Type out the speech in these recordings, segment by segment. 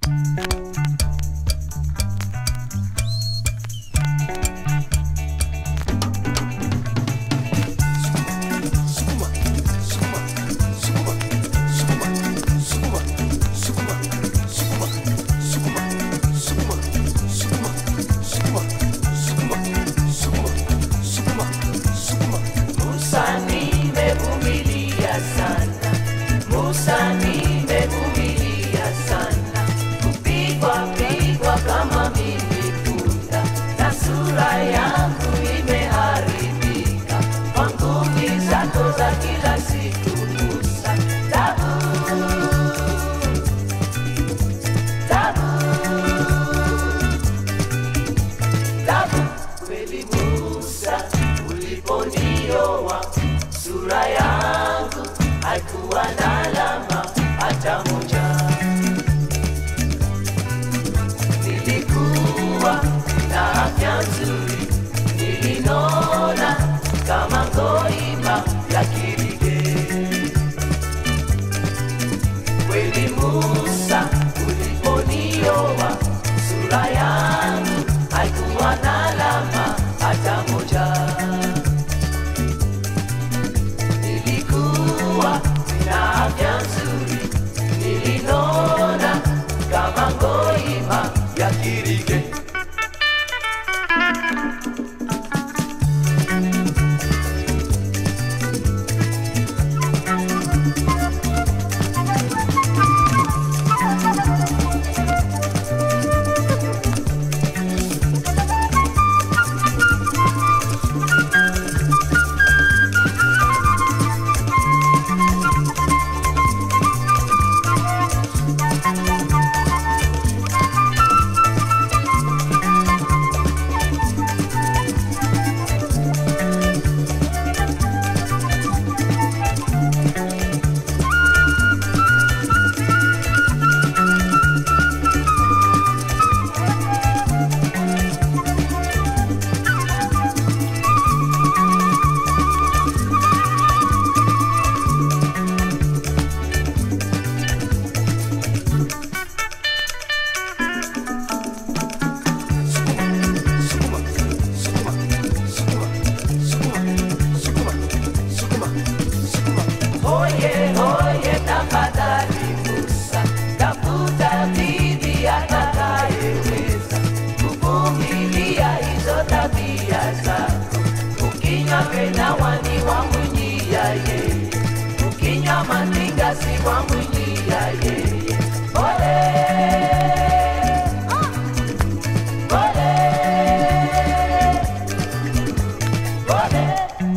Sura yangu haikuwa na alama hata moja. Nilikuwa na afya nzuri, nilinona kama ngoima ya kirige. Kweli Musa uliponioa, sura yangu haikuwa na alama hata moja. Na afya nzuri, nilinona kama ngoima ya kirige. Na wani wa mwinyi ya ye, ukinya mandinga si wa mwinyi ya ye. Ole, ole, ole.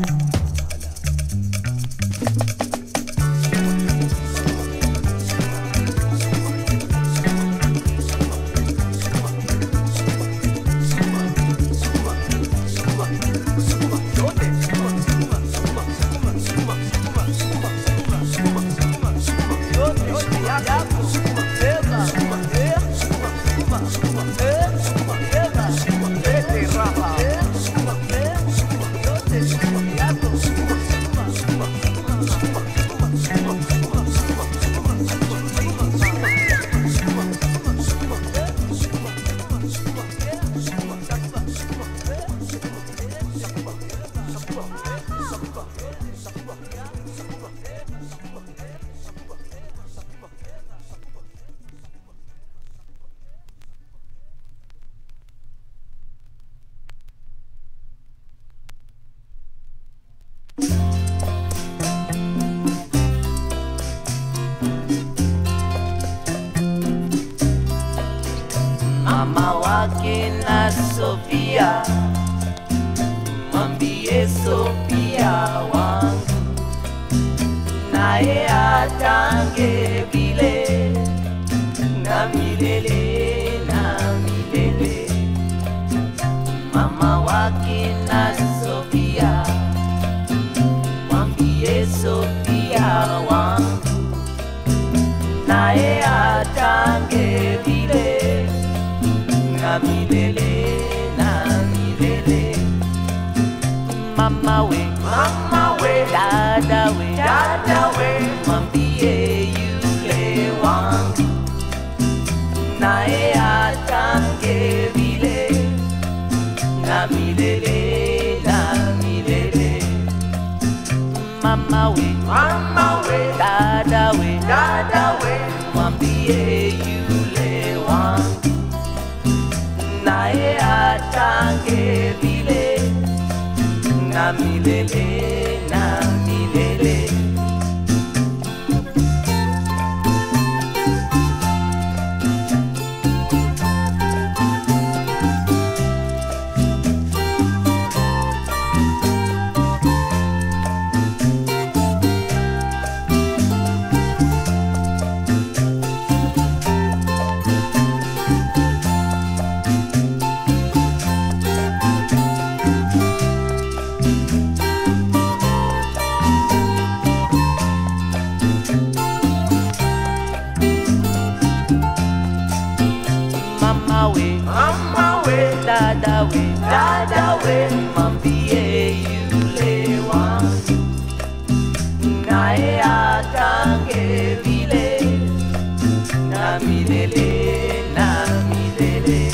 Mama wake na Sofia, mwambie Sofia wangu, naye atange vile na milele na milele. Mama wake na Sofia, mwambie Sofia wangu, naye atange vile na milele na milele. Mama we, dada we, mwambie yule wangu, Mama we, dada we, mwambie yule wangu naye atange vile na milele na milele. Mama we, dada we, mwambie yule wangu naye atange vile na milele na milele.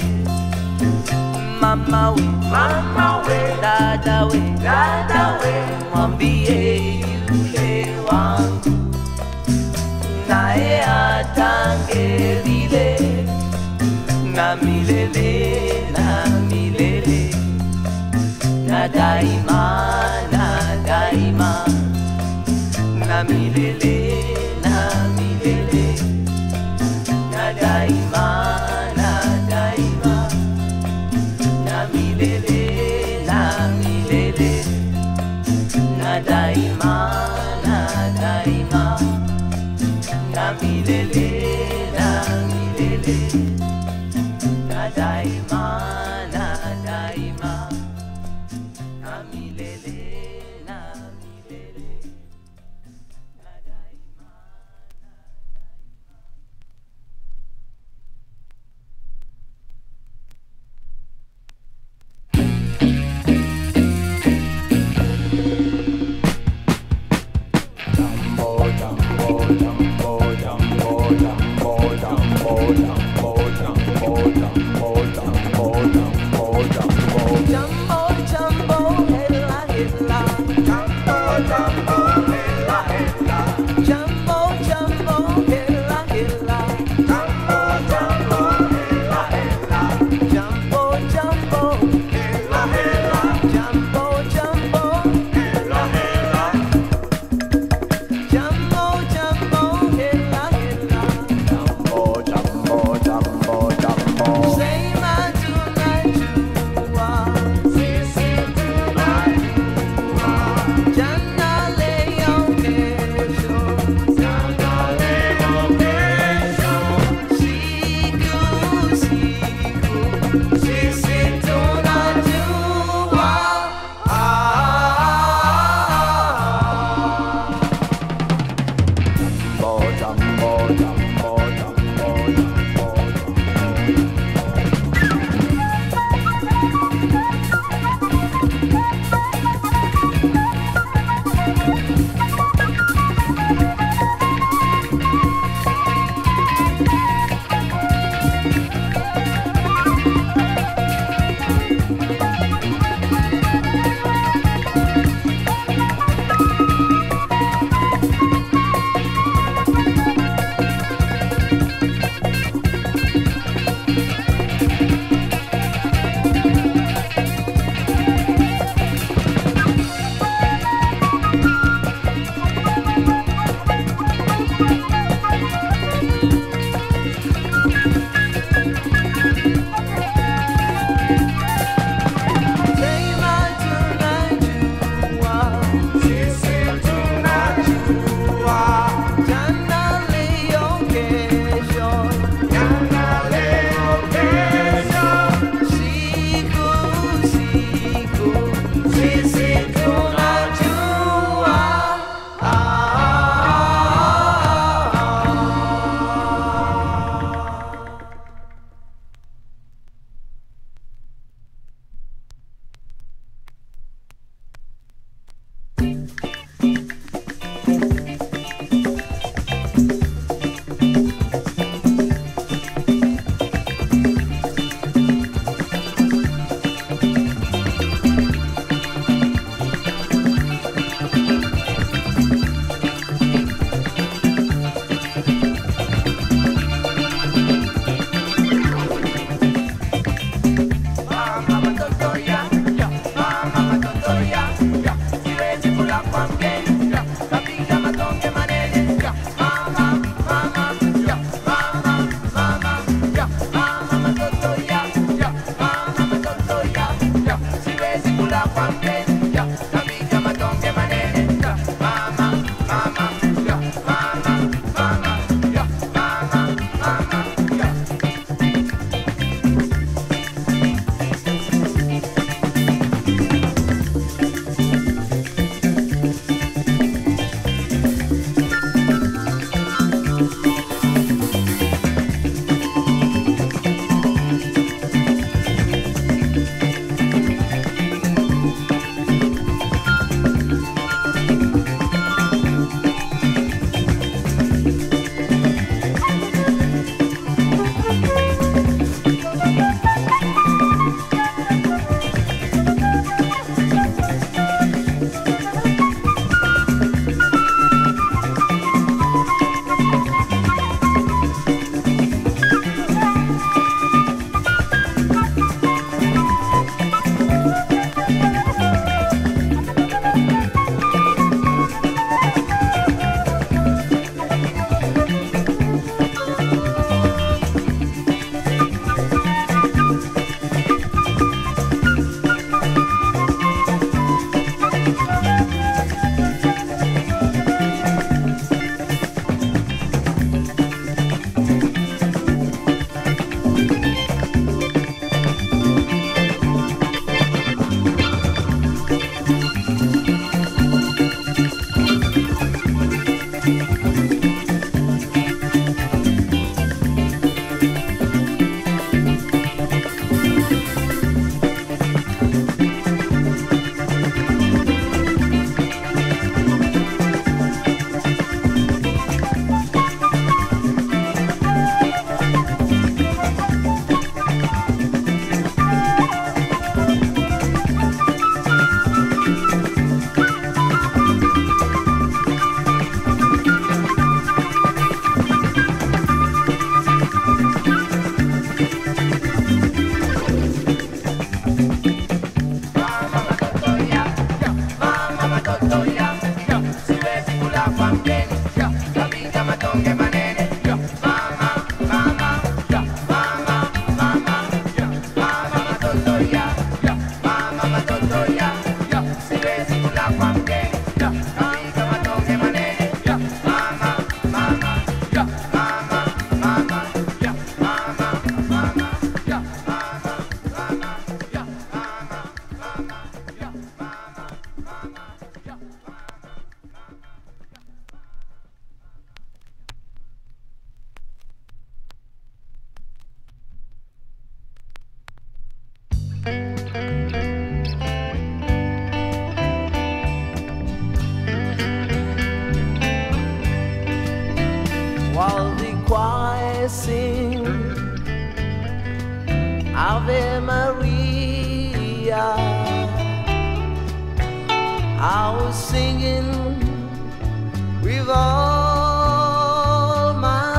Mama we, dada we, mwambie yule wangu naye atange vile na milele na milele na daima na milele na milele na daima na milele na milele na daima na milele na milele na daima na milele na milele na daima. Janale kwa mgeni, kapiga matonge manene, mama, mama, mama, mama, mama matoto ya, mama matoto ya, siwezi kula kwa mgeni, kapiga matonge manene, mama, mama, mama, mama, mama, mama, while the choir sing Ave Maria. I was singing with all my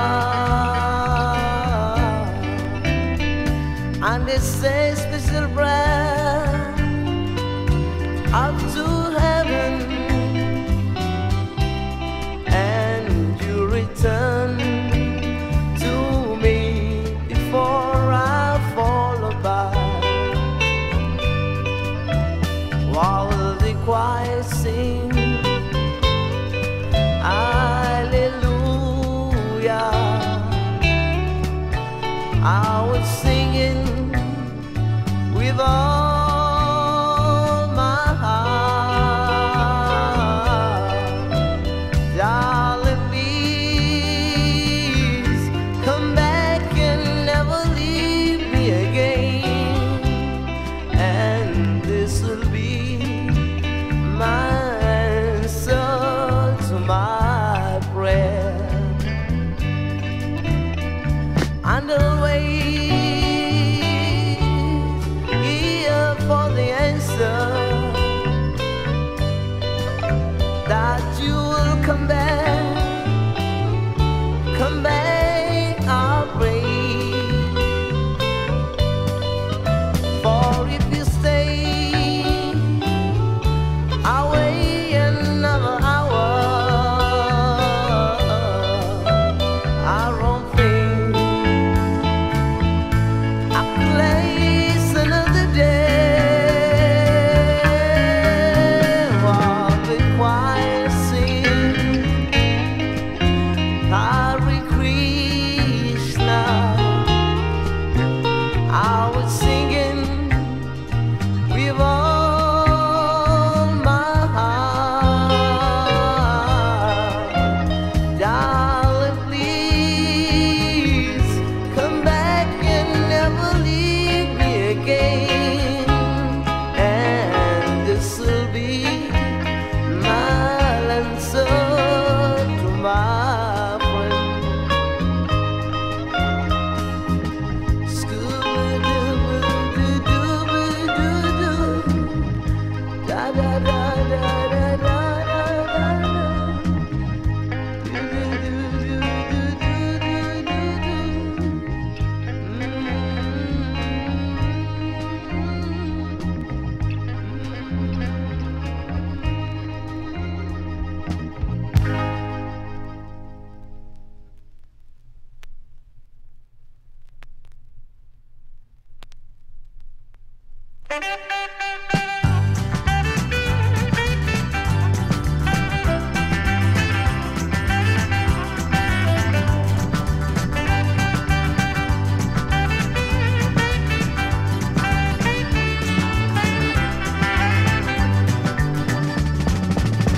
heart, and it says special prayer up to heaven, and you return to me before I fall apart. While the choir sings Hallelujah, I was singing with all my heart. Darling, please come back and never leave me again, and this will be my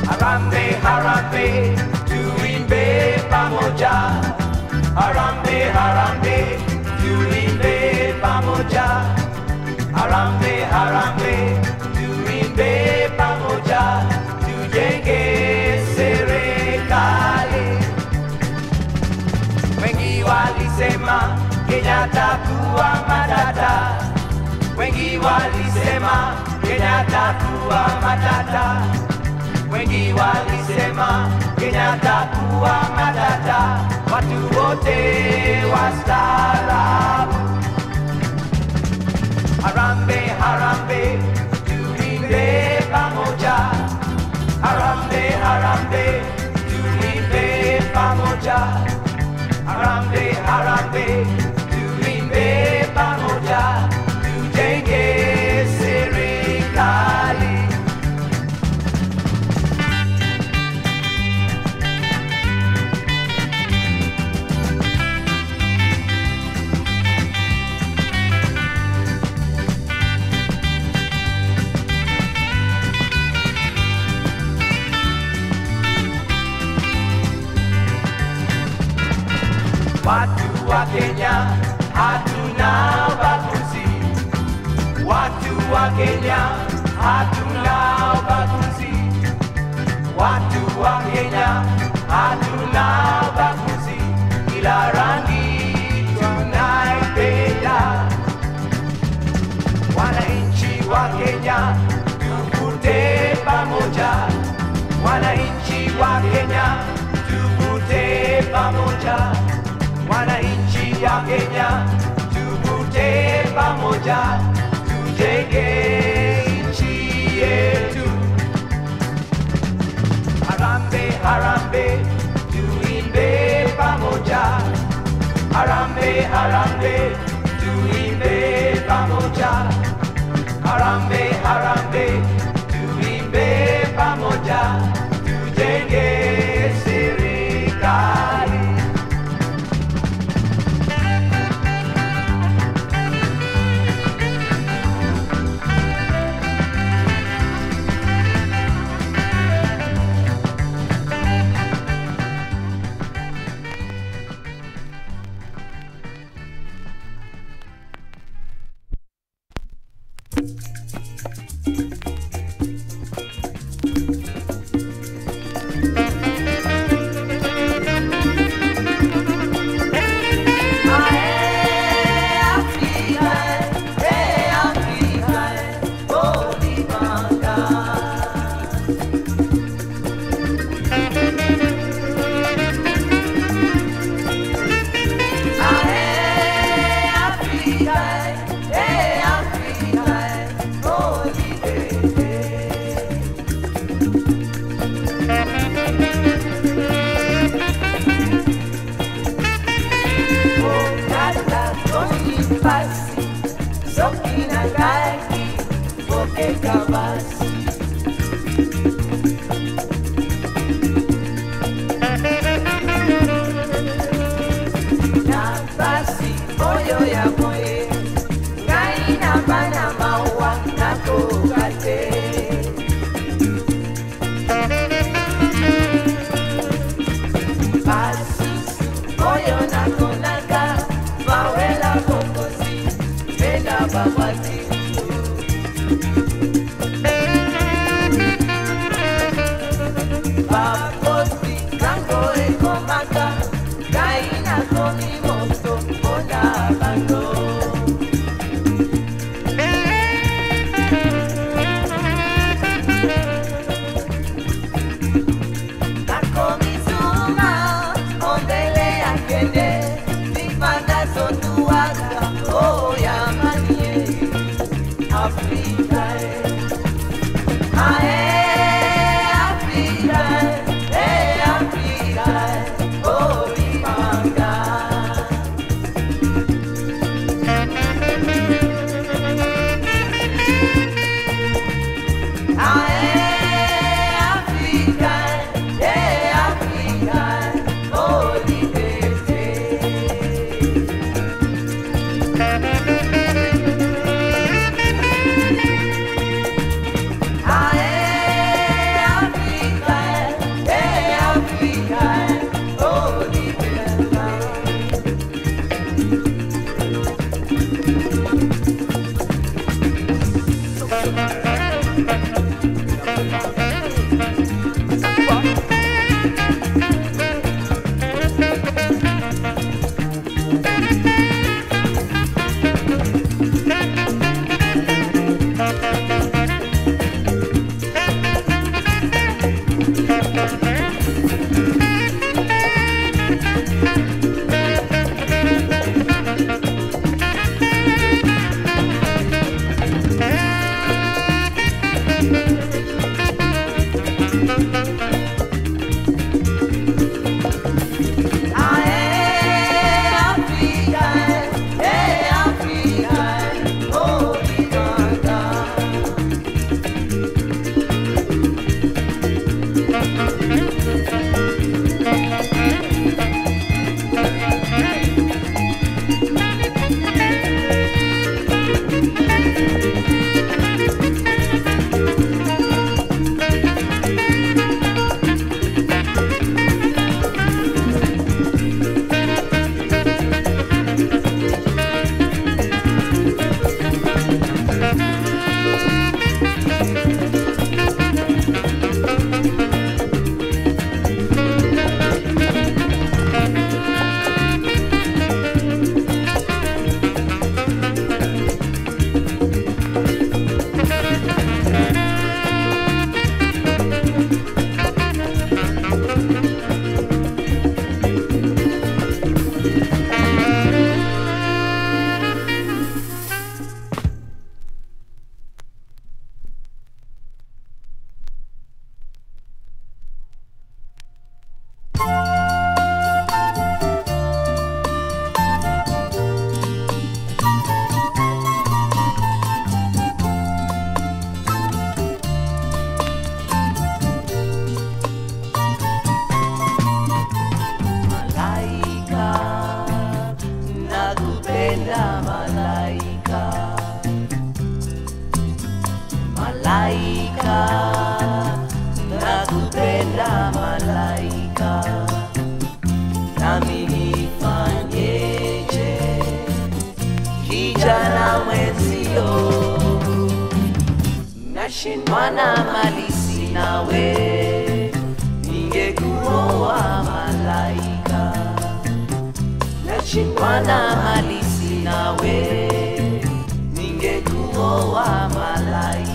Harambe, harambe, tuimbe pamoja. Harambe, harambe, tuimbe pamoja. Harambe, harambe, tuimbe pamoja. Tujenge serikali. Wengi walisema Kenyatta kuwa matata. Wengi walisema Kenyatta kuwa matata. Wengi walisema Kenyatta kuwa matata. Watu wote wastaarabu. Harambe, harambe, tuimbe pamoja. Harambe, harambe, tuimbe pamoja. Harambe, harambe, tuimbe pamoja. Tujenge serikali. Watu wa Kenya hatuna ubaguzi. Watu wa Kenya hatuna ubaguzi. Watu wa Kenya hatuna ubaguzi. Kila rangi tunaipenda. Wananchi wa Kenya tuvute pamoja. Wananchi wa Kenya tuvute pamoja. Wananchi wa Kenya tuvute pamoja. Tujenge nchi yetu. Harambe, harambe, tuimbe pamoja. Harambe, harambe, tuimbe pamoja. Harambe, harambe, tuimbe pamoja. Tujenge serikali. Africa, Malaika, nakupenda malaika, nami nifanyeje kijana mwenzio, nashindwa na mali sina we, ningekuoa malaika, nashindwa na mali sina we, ningekuoa malaika.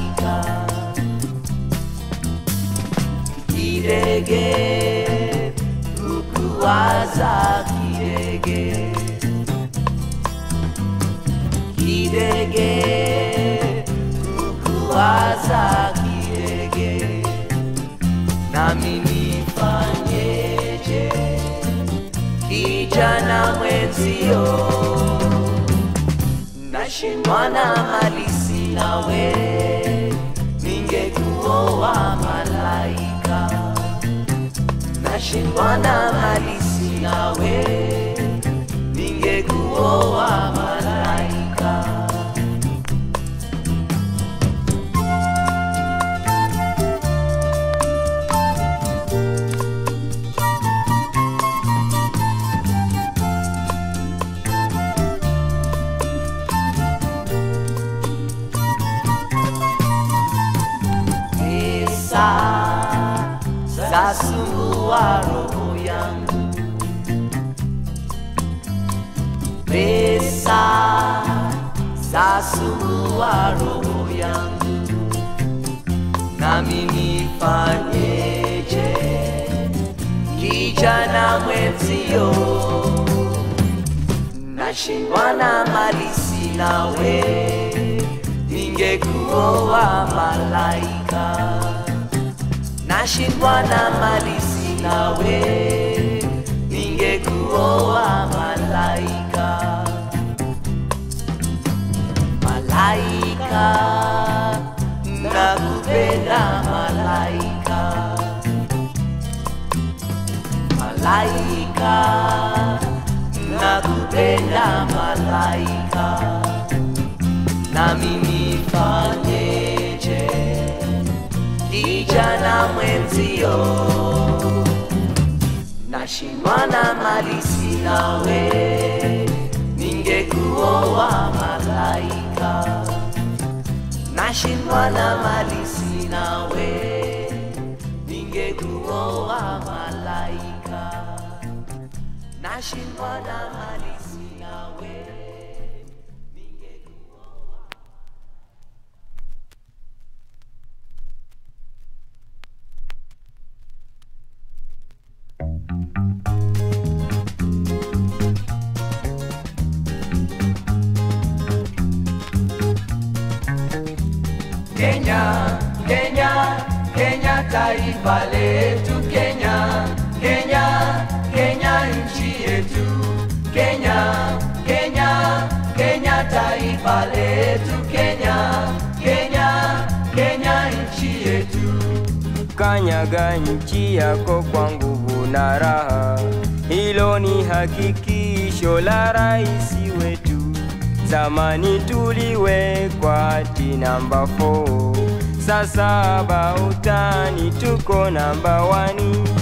Kidege, kukuwaza kidege, kidege, kukuwaza kidege, nami nifanyeje kijana mwenzio, nashindwa na mali sina we, ningekuoa malaika, nashindwa na mali sina we, ningekuoa malaika. Zasumbua roho yangu, pesa zasumbua roho yangu, nami nifanyeje kijana mwenzio, nashindwa na mali sina we, ningekuoa malaika, nashindwa na mali sina we, ningekuoa malaika. Malaika, nakupenda malaika, malaika, nakupenda malaika, nami nifanyeje kijana mwenzio, nashindwa na mali sina we, ningekuoa malaika, nashindwa na mali sina we, ningekuoa malaika, nashindwa na mali sina we. Kenya, Kenya, Kenya, taifa letu Kenya, Kenya, Kenya nchi yetu, Kenya, Kenya, Kenya taifa letu Kenya, Kenya, Kenya nchi yetu. Kanyaga nchi yako kwa nguvu na raha, hilo ni hakikisho la rais wetu. Zamani tuliwekwa hati namba 4, sasa bautani tuko namba 1.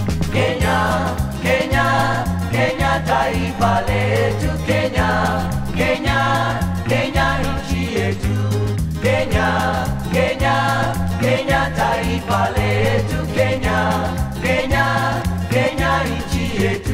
Kenya, Kenya, Kenya taifa letu Kenya, Kenya, Kenya nchi yetu, Kenya, Kenya, Kenya taifa letu Kenya, Kenya, Kenya nchi yetu.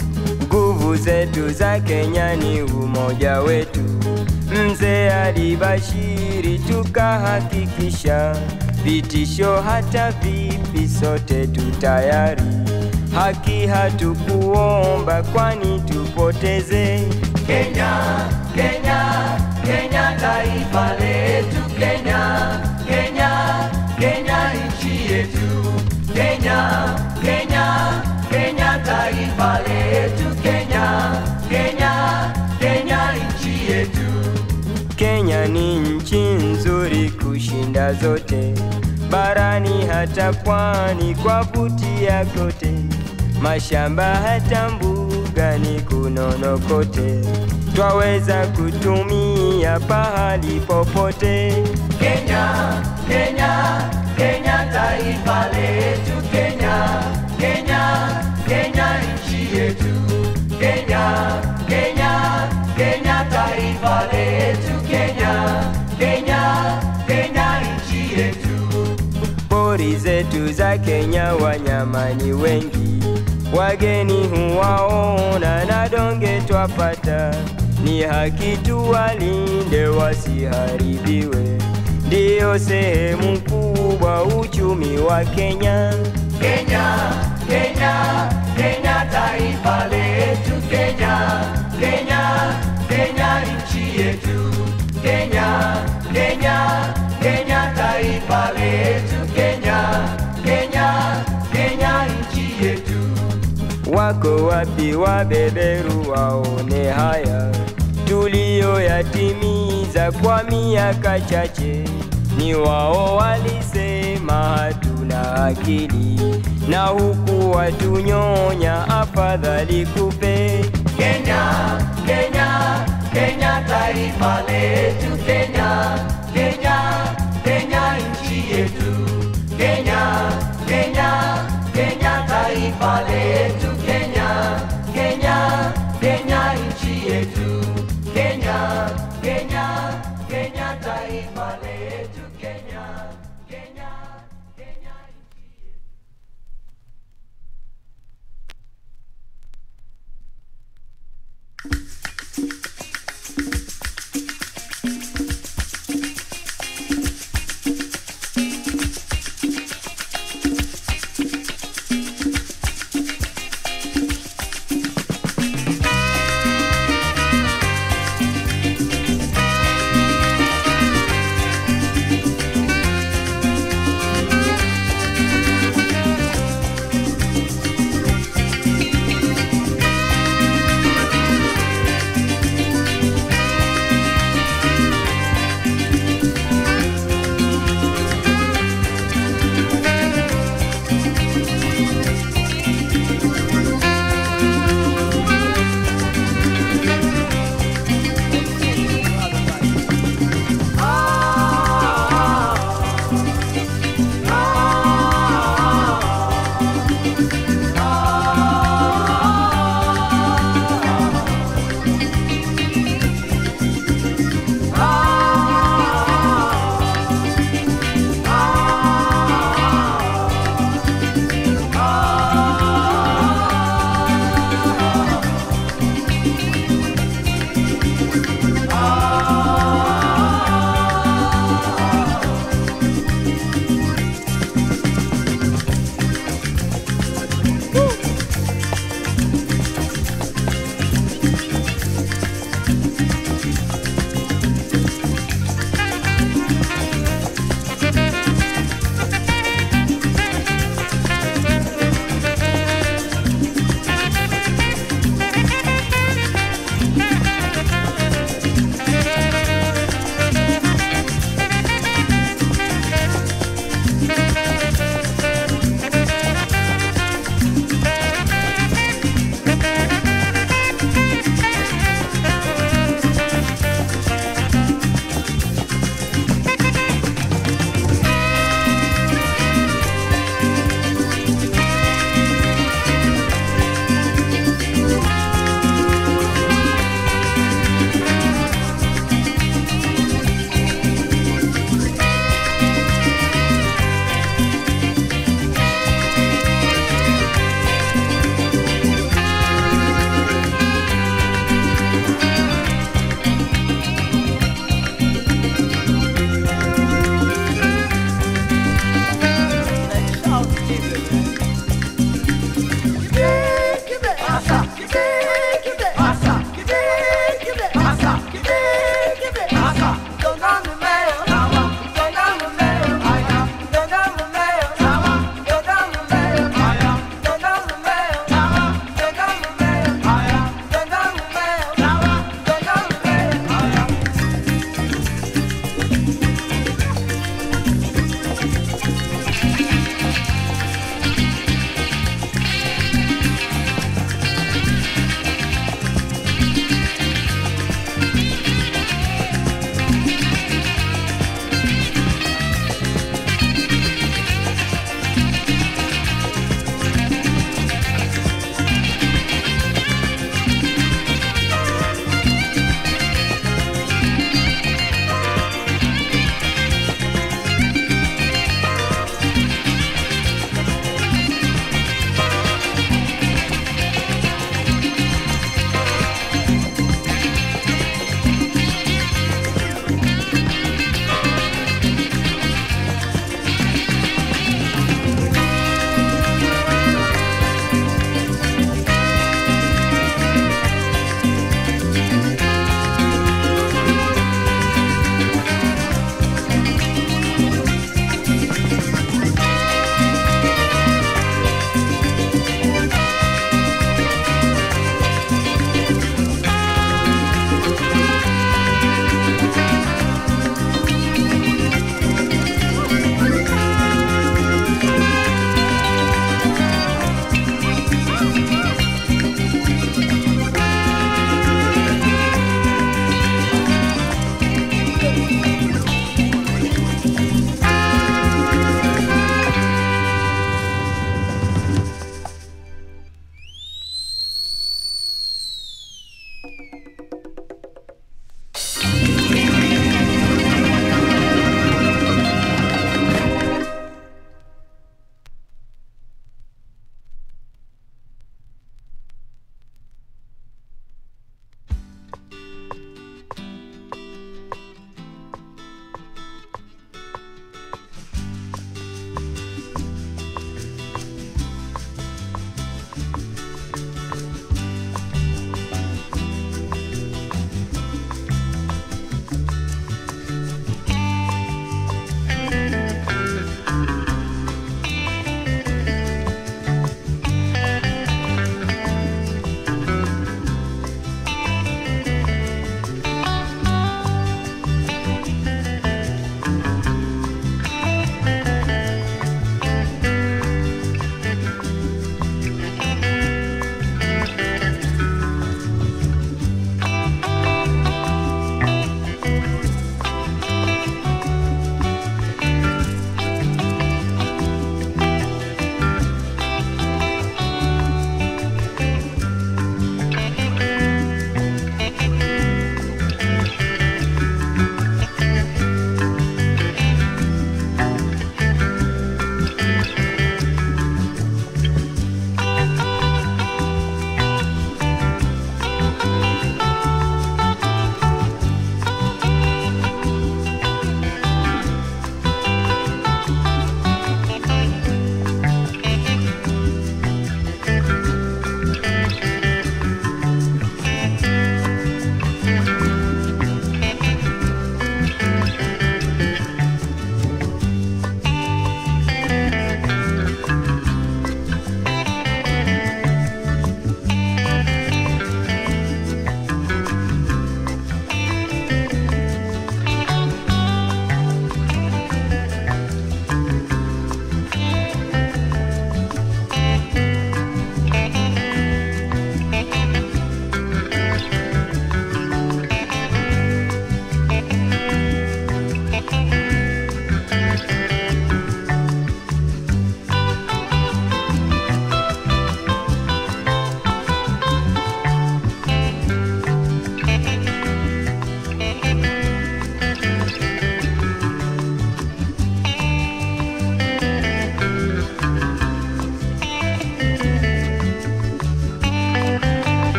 Nguvu zetu za Kenya ni umoja wetu. Mzee alibashiri tukahakikisha, vitisho hata vipi sote tutayari. Haki hatukuomba kwani tupoteze. Kenya, Kenya, Kenya taifa letu Kenya, Kenya, Kenya nchi yetu, Kenya, Kenya, Kenya taifa letu Kenya, Kenya, Kenya nchi yetu. Kenya ni nchi nzuri kushinda zote, barani hata pwani kwa vutia kote, mashamba hata mbugani kunono kote, twaweza kutumia pahali popote. Kenya, Kenya, Kenya taifa letu Kenya, Kenya, Kenya nchi yetu, Kenya, Kenya, Kenya taifa letu Kenya, Kenya, Kenya nchi yetu. Pori zetu za Kenya wanyama ni wengi, wageni huwaona na donge twapata. Ni haki tuwalinde wasiharibiwe, ndiyo sehemu kubwa uchumi wa Kenya. Kenya, Kenya, Kenya taifa letu Kenya, Kenya, Kenya nchi yetu, Kenya, Kenya, Kenya taifa letu Kenya, Kenya, Kenya nchi yetu. Wako wapi wabeberu waone haya tuliyoyatimiza kwa miaka chache? Ni wao walisema hatuna akili, na huku watunyonya afadhali kupe. Kenya, Kenya, Kenya taifa letu Kenya, Kenya, Kenya nchi yetu, Kenya, Kenya, Kenya taifa letu